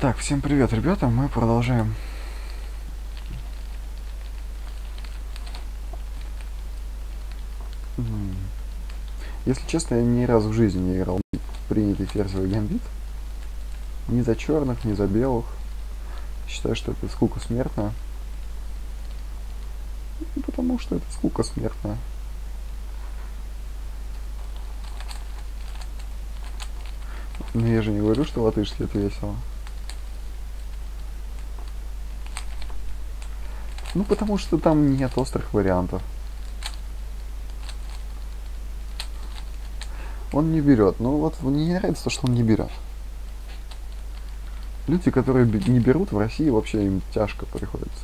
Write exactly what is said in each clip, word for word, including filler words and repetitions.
Так, всем привет, ребята, мы продолжаем. Если честно, я ни разу в жизни не играл в принятый ферзевый гамбит. Ни за черных, ни за белых. Считаю, что это скука смертная. Ну, потому что это скука смертная. Но я же не говорю, что латышский это весело. Ну, потому что там нет острых вариантов. Он не берет. Ну вот мне не нравится то, что он не берет. Люди, которые не берут в России, вообще им тяжко приходится.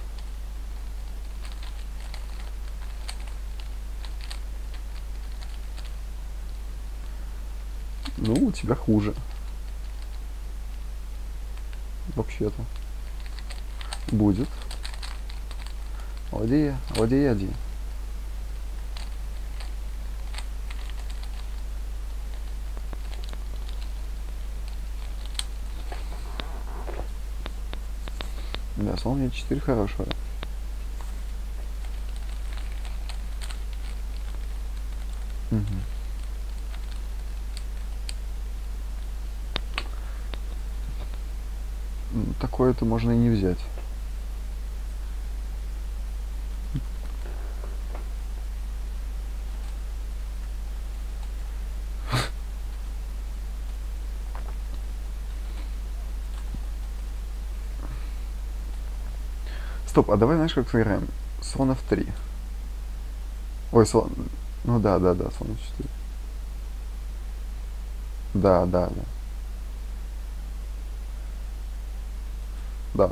Ну, у тебя хуже. Вообще-то. Будет. Ладея, ладея один. Да, слон е четыре хорошего. Угу. Такое-то можно и не взять. Стоп, а давай, знаешь, как сыграем? Слон эф три. Ой, слон... Ну да, да, да, слон эф четыре. Да, да, да. Да.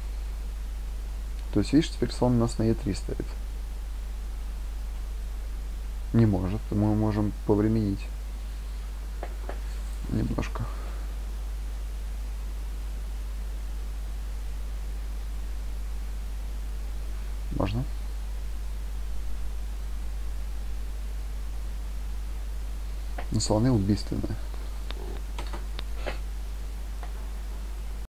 То есть, видишь, теперь слон у нас на е три стоит. Не может. Мы можем повременить. Немножко. Можно. Но слоны убийственные.